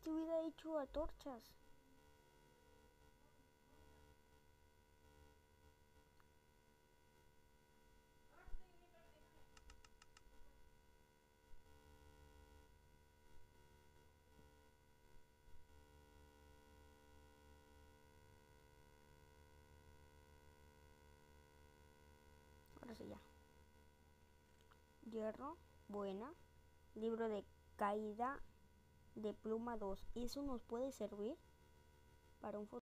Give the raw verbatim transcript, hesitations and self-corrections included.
te hubiera hecho antorchas. Ahora sí ya. Hierro, buena. Libro de caída de pluma dos. Eso nos puede servir para un futuro.